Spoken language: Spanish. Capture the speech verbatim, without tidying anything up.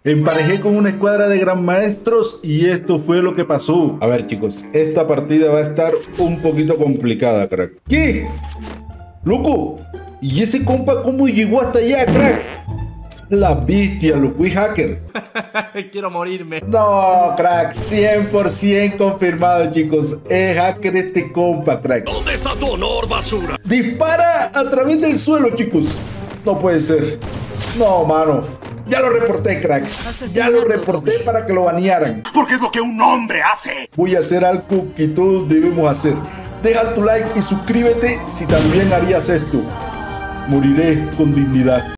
Emparejé con una escuadra de gran maestros y esto fue lo que pasó. A ver, chicos, esta partida va a estar un poquito complicada, crack. ¿Qué? ¡Loco! ¿Y ese compa cómo llegó hasta allá, crack? La bestia, loco, y hacker. Quiero morirme. No, crack, cien por ciento confirmado, chicos. Es hacker este compa, crack. ¿Dónde está tu honor, basura? Dispara a través del suelo, chicos. No puede ser. No, mano. Ya lo reporté, cracks. Ya lo reporté para que lo banearan. Porque es lo que un hombre hace. Voy a hacer algo que todos debemos hacer. Deja tu like y suscríbete si también harías esto. Moriré con dignidad.